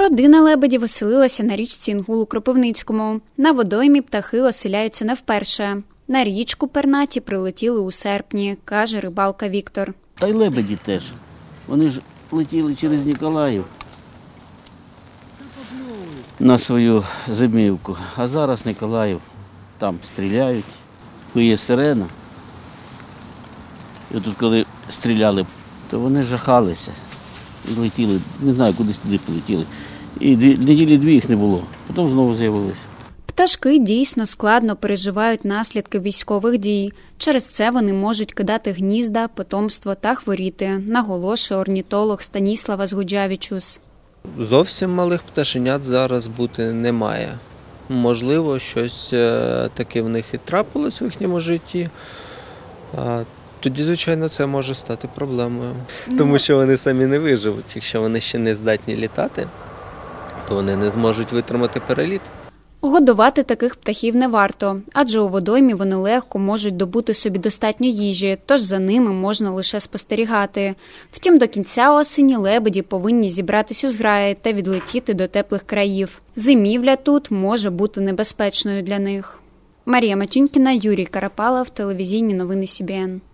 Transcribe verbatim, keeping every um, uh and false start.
Родина лебедів оселилася на річці Інгул у Кропивницькому. На водоймі птахи оселяються не вперше. На річку пернаті прилетіли у серпні, каже рибалка Віктор. Та й лебеді теж. Вони ж летіли через Ніколаїв на свою зимівку. А зараз Ніколаїв там стріляють, кує сирена. І тут коли стріляли, то вони жахалися і летіли, не знаю, кудись туди полетіли. І дві, неділі дві їх не було, потім знову з'явилися. Пташки дійсно складно переживають наслідки військових дій. Через це вони можуть кидати гнізда, потомство та хворіти, наголошує орнітолог Станіслава Згуджавічус. Зовсім малих пташенят зараз бути немає. Можливо, щось таке в них і трапилось в їхньому житті. Тоді, звичайно, це може стати проблемою. Тому що вони самі не виживуть. Якщо вони ще не здатні літати, то вони не зможуть витримати переліт. Годувати таких птахів не варто, адже у водоймі вони легко можуть добути собі достатньо їжі, тож за ними можна лише спостерігати. Втім, до кінця осені лебеді повинні зібратись у зграї та відлетіти до теплих країв. Зимівля тут може бути небезпечною для них. Марія Матюнькіна, Юрій Карапалов, телевізійні новини Сі Бі Ен.